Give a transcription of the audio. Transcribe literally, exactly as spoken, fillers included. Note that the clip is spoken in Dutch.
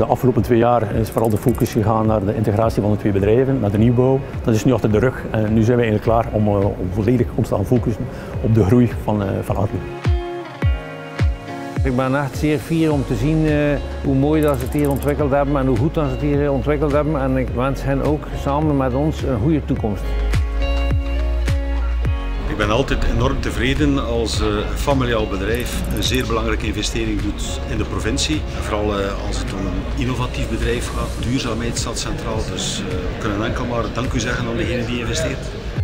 De afgelopen twee jaar is vooral de focus gegaan naar de integratie van de twee bedrijven, naar de nieuwbouw. Dat is nu achter de rug en nu zijn we eigenlijk klaar om, uh, om volledig ons te gaan focussen op de groei van, uh, van Adlu. Ik ben echt zeer fier om te zien uh, hoe mooi dat ze het hier ontwikkeld hebben en hoe goed dat ze het hier ontwikkeld hebben. En ik wens hen ook samen met ons een goede toekomst. Ik ben altijd enorm tevreden als een familiaal bedrijf een zeer belangrijke investering doet in de provincie. Vooral als het om een innovatief bedrijf gaat. Duurzaamheid staat centraal, dus we kunnen enkel maar dank u zeggen aan degene die investeert.